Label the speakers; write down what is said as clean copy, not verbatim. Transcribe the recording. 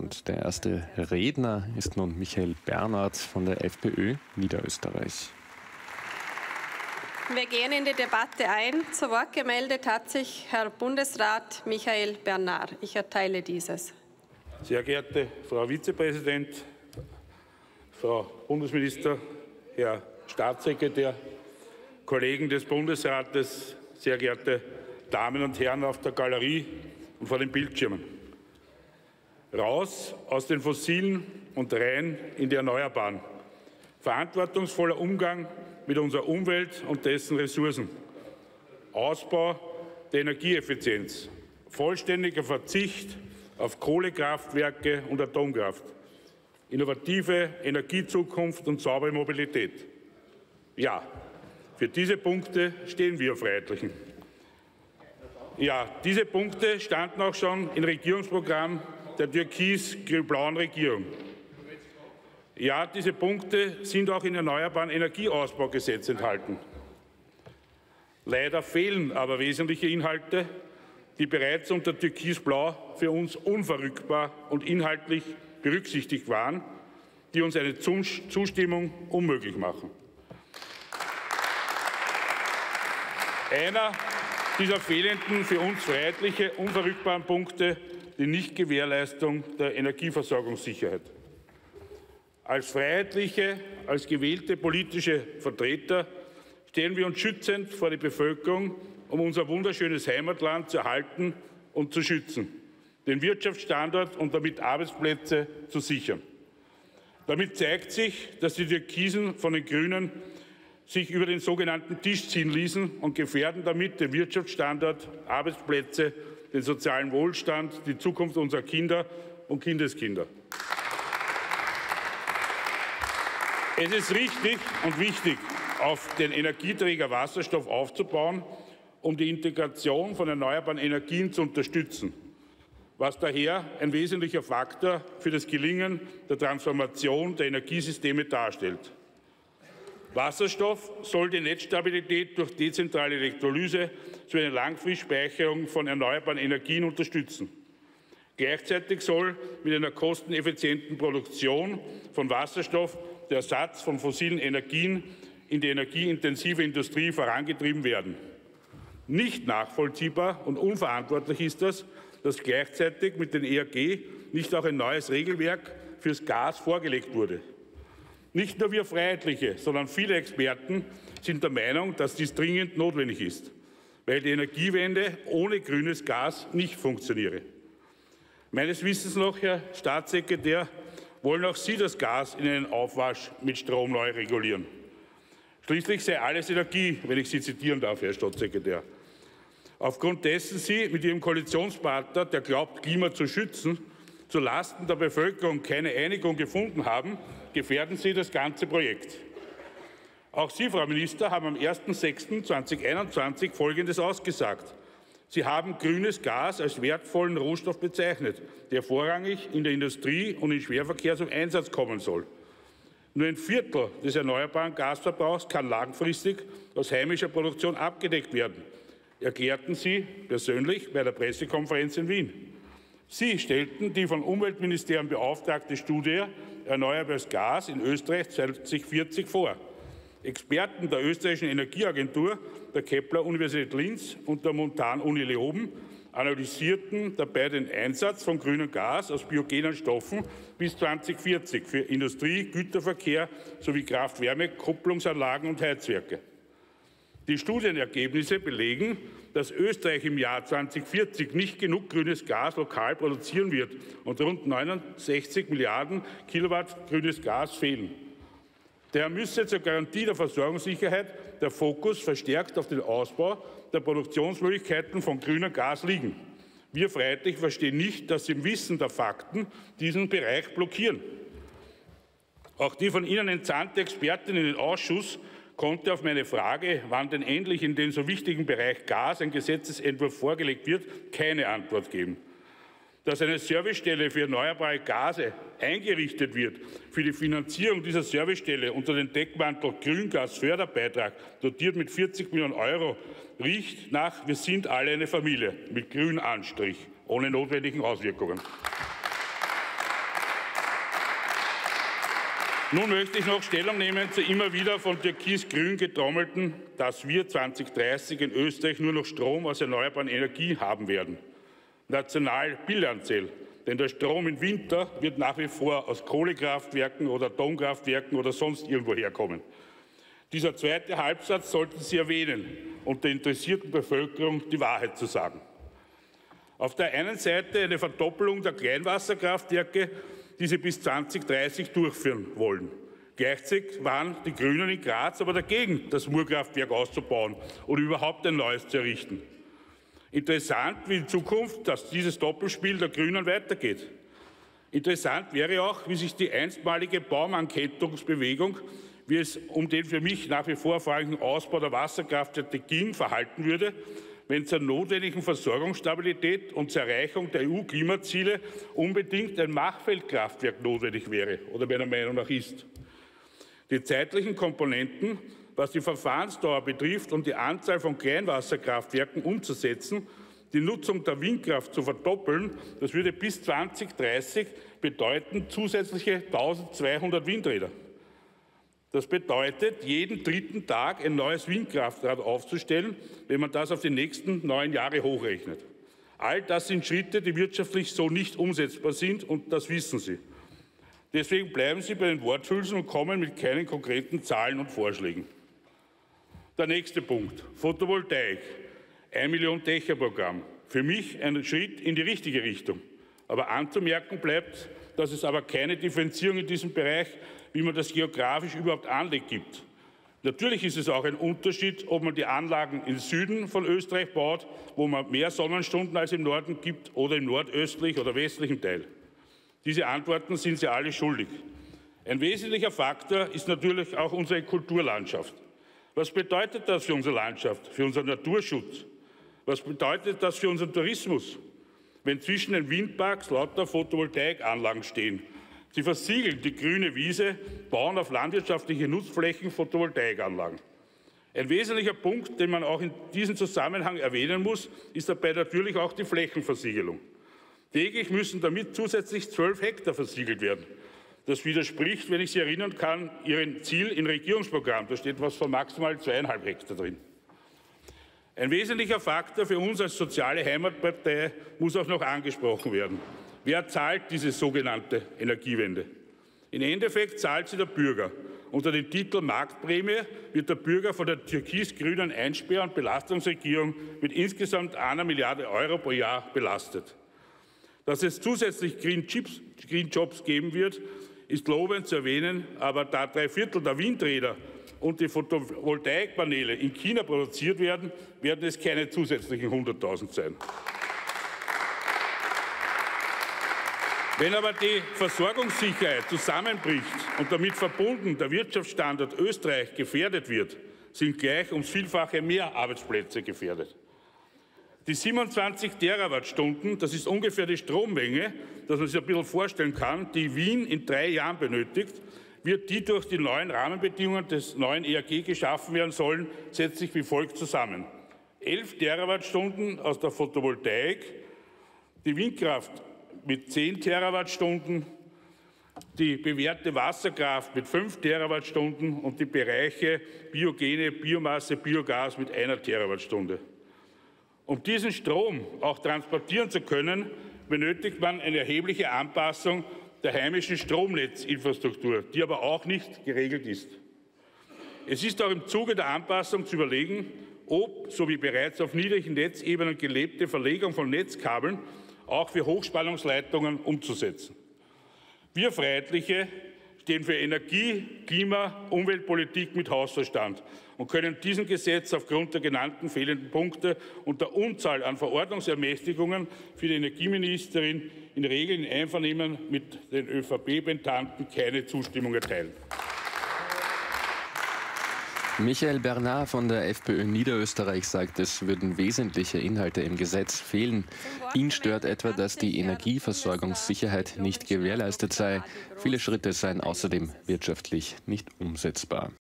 Speaker 1: Und der erste Redner ist nun Michael Bernhard von der FPÖ Niederösterreich.
Speaker 2: Wir gehen in die Debatte ein. Zu Wort gemeldet hat sich Herr Bundesrat Michael Bernhard. Ich erteile dieses.
Speaker 3: Sehr geehrte Frau Vizepräsident, Frau Bundesminister, Herr Staatssekretär, Kollegen des Bundesrates, sehr geehrte Damen und Herren auf der Galerie und vor den Bildschirmen. Raus aus den Fossilen und rein in die Erneuerbaren. Verantwortungsvoller Umgang mit unserer Umwelt und dessen Ressourcen. Ausbau der Energieeffizienz. Vollständiger Verzicht auf Kohlekraftwerke und Atomkraft. Innovative Energiezukunft und saubere Mobilität. Ja, für diese Punkte stehen wir Freiheitlichen. Ja, diese Punkte standen auch schon im Regierungsprogramm der türkis-blauen Regierung. Ja, diese Punkte sind auch im Erneuerbaren Energieausbaugesetz enthalten. Leider fehlen aber wesentliche Inhalte, die bereits unter Türkis-Blau für uns unverrückbar und inhaltlich berücksichtigt waren, die uns eine Zustimmung unmöglich machen. Einer dieser fehlenden, für uns freiheitliche, unverrückbaren Punkte die Nichtgewährleistung der Energieversorgungssicherheit. Als Freiheitliche, als gewählte politische Vertreter stehen wir uns schützend vor die Bevölkerung, um unser wunderschönes Heimatland zu erhalten und zu schützen, den Wirtschaftsstandort und damit Arbeitsplätze zu sichern. Damit zeigt sich, dass die Türkisen von den Grünen sich über den sogenannten Tisch ziehen ließen und gefährden damit den Wirtschaftsstandort, Arbeitsplätze, den sozialen Wohlstand, die Zukunft unserer Kinder und Kindeskinder. Es ist richtig und wichtig, auf den Energieträger Wasserstoff aufzubauen, um die Integration von erneuerbaren Energien zu unterstützen, was daher ein wesentlicher Faktor für das Gelingen der Transformation der Energiesysteme darstellt. Wasserstoff soll die Netzstabilität durch dezentrale Elektrolyse sowie eine Langfristspeicherung von erneuerbaren Energien unterstützen. Gleichzeitig soll mit einer kosteneffizienten Produktion von Wasserstoff der Ersatz von fossilen Energien in die energieintensive Industrie vorangetrieben werden. Nicht nachvollziehbar und unverantwortlich ist das, dass gleichzeitig mit den EAG nicht auch ein neues Regelwerk fürs Gas vorgelegt wurde. Nicht nur wir Freiheitliche, sondern viele Experten sind der Meinung, dass dies dringend notwendig ist, weil die Energiewende ohne grünes Gas nicht funktioniere. Meines Wissens noch, Herr Staatssekretär, wollen auch Sie das Gas in einen Aufwasch mit Strom neu regulieren. Schließlich sei alles Energie, wenn ich Sie zitieren darf, Herr Staatssekretär. Aufgrund dessen Sie mit Ihrem Koalitionspartner, der glaubt, Klima zu schützen, zu Lasten der Bevölkerung keine Einigung gefunden haben, gefährden Sie das ganze Projekt. Auch Sie, Frau Minister, haben am 1.6.2021 Folgendes ausgesagt. Sie haben grünes Gas als wertvollen Rohstoff bezeichnet, der vorrangig in der Industrie und im Schwerverkehr zum Einsatz kommen soll. Nur ein Viertel des erneuerbaren Gasverbrauchs kann langfristig aus heimischer Produktion abgedeckt werden, erklärten Sie persönlich bei der Pressekonferenz in Wien. Sie stellten die vom Umweltministerium beauftragte Studie Erneuerbares Gas in Österreich 2040 vor. Experten der österreichischen Energieagentur, der Kepler-Universität Linz und der Montan-Uni Leoben analysierten dabei den Einsatz von grünem Gas aus biogenen Stoffen bis 2040 für Industrie, Güterverkehr sowie Kraft-Wärme, Kupplungsanlagen und Heizwerke. Die Studienergebnisse belegen, dass Österreich im Jahr 2040 nicht genug grünes Gas lokal produzieren wird und rund 69 Milliarden Kilowatt grünes Gas fehlen. Daher müsse zur Garantie der Versorgungssicherheit der Fokus verstärkt auf den Ausbau der Produktionsmöglichkeiten von grünem Gas liegen. Wir Freiheitliche verstehen nicht, dass Sie im Wissen der Fakten diesen Bereich blockieren. Auch die von Ihnen entsandte Expertin in den Ausschuss konnte auf meine Frage, wann denn endlich in dem so wichtigen Bereich Gas ein Gesetzesentwurf vorgelegt wird, keine Antwort geben. Dass eine Servicestelle für erneuerbare Gase eingerichtet wird, für die Finanzierung dieser Servicestelle unter den Deckmantel Grüngasförderbeitrag, dotiert mit 40 Millionen Euro, riecht nach, wir sind alle eine Familie, mit grünem Anstrich, ohne notwendigen Auswirkungen. Nun möchte ich noch Stellung nehmen zu immer wieder von Türkis-Grün getrommelten, dass wir 2030 in Österreich nur noch Strom aus erneuerbaren Energien haben werden. National Bilanziell, denn der Strom im Winter wird nach wie vor aus Kohlekraftwerken oder Atomkraftwerken oder sonst irgendwo herkommen. Dieser zweite Halbsatz sollten Sie erwähnen und der interessierten Bevölkerung die Wahrheit zu sagen. Auf der einen Seite eine Verdoppelung der Kleinwasserkraftwerke, die sie bis 2030 durchführen wollen. Gleichzeitig waren die Grünen in Graz aber dagegen, das Murkraftwerk auszubauen oder überhaupt ein neues zu errichten. Interessant wie in Zukunft, dass dieses Doppelspiel der Grünen weitergeht. Interessant wäre auch, wie sich die einstmalige Baumann-Kettungsbewegung, wie es um den für mich nach wie vor erforderlichen Ausbau der Wasserkraftwerke ging, verhalten würde, wenn zur notwendigen Versorgungsstabilität und zur Erreichung der EU-Klimaziele unbedingt ein Machfeldkraftwerk notwendig wäre oder meiner Meinung nach ist. Die zeitlichen Komponenten, was die Verfahrensdauer betrifft und die Anzahl von Kleinwasserkraftwerken umzusetzen, die Nutzung der Windkraft zu verdoppeln, das würde bis 2030 bedeuten zusätzliche 1200 Windräder. Das bedeutet, jeden dritten Tag ein neues Windkraftrad aufzustellen, wenn man das auf die nächsten 9 Jahre hochrechnet. All das sind Schritte, die wirtschaftlich so nicht umsetzbar sind, und das wissen Sie. Deswegen bleiben Sie bei den Worthülsen und kommen mit keinen konkreten Zahlen und Vorschlägen. Der nächste Punkt, Photovoltaik, 1 Million Dächer-Programm. Für mich ein Schritt in die richtige Richtung. Aber anzumerken bleibt, dass es aber keine Differenzierung in diesem Bereich, wie man das geografisch überhaupt anlegt, gibt. Natürlich ist es auch ein Unterschied, ob man die Anlagen im Süden von Österreich baut, wo man mehr Sonnenstunden als im Norden gibt, oder im nordöstlichen oder westlichen Teil. Diese Antworten sind Sie alle schuldig. Ein wesentlicher Faktor ist natürlich auch unsere Kulturlandschaft. Was bedeutet das für unsere Landschaft, für unseren Naturschutz? Was bedeutet das für unseren Tourismus, wenn zwischen den Windparks lauter Photovoltaikanlagen stehen? Sie versiegeln die grüne Wiese, bauen auf landwirtschaftliche Nutzflächen Photovoltaikanlagen. Ein wesentlicher Punkt, den man auch in diesem Zusammenhang erwähnen muss, ist dabei natürlich auch die Flächenversiegelung. Täglich müssen damit zusätzlich 12 Hektar versiegelt werden. Das widerspricht, wenn ich Sie erinnern kann, Ihrem Ziel im Regierungsprogramm. Da steht was von maximal 2,5 Hektar drin. Ein wesentlicher Faktor für uns als soziale Heimatpartei muss auch noch angesprochen werden. Wer zahlt diese sogenannte Energiewende? Im Endeffekt zahlt sie der Bürger. Unter dem Titel Marktprämie wird der Bürger von der türkis-grünen Einsperr- und Belastungsregierung mit insgesamt 1 Milliarde Euro pro Jahr belastet. Dass es zusätzlich Green Jobs geben wird, ist lobend zu erwähnen, aber da 3/4 der Windräder und die Photovoltaikpaneele in China produziert werden, werden es keine zusätzlichen 100.000 sein. Wenn aber die Versorgungssicherheit zusammenbricht und damit verbunden der Wirtschaftsstandort Österreich gefährdet wird, sind gleich ums Vielfache mehr Arbeitsplätze gefährdet. Die 27 Terawattstunden, das ist ungefähr die Strommenge, dass man sich ein bisschen vorstellen kann, die Wien in 3 Jahren benötigt, wird die durch die neuen Rahmenbedingungen des neuen EAG geschaffen werden sollen, setzt sich wie folgt zusammen. 11 Terawattstunden aus der Photovoltaik, die Windkraft mit 10 Terawattstunden, die bewährte Wasserkraft mit 5 Terawattstunden und die Bereiche Biogene, Biomasse, Biogas mit 1 Terawattstunde. Um diesen Strom auch transportieren zu können, benötigt man eine erhebliche Anpassung der heimischen Stromnetzinfrastruktur, die aber auch nicht geregelt ist. Es ist auch im Zuge der Anpassung zu überlegen, ob, so wie bereits auf niedrigen Netzebenen gelebte Verlegung von Netzkabeln, auch für Hochspannungsleitungen umzusetzen. Wir Freiheitliche stehen für Energie-, Klima-, Umweltpolitik mit Hausverstand und können diesem Gesetz aufgrund der genannten fehlenden Punkte und der Unzahl an Verordnungsermächtigungen für die Energieministerin in Regeln im Einvernehmen mit den ÖVP-Pentanten keine Zustimmung erteilen.
Speaker 1: Michael Bernard von der FPÖ Niederösterreich sagt, es würden wesentliche Inhalte im Gesetz fehlen. Ihn stört etwa, dass die Energieversorgungssicherheit nicht gewährleistet sei. Viele Schritte seien außerdem wirtschaftlich nicht umsetzbar.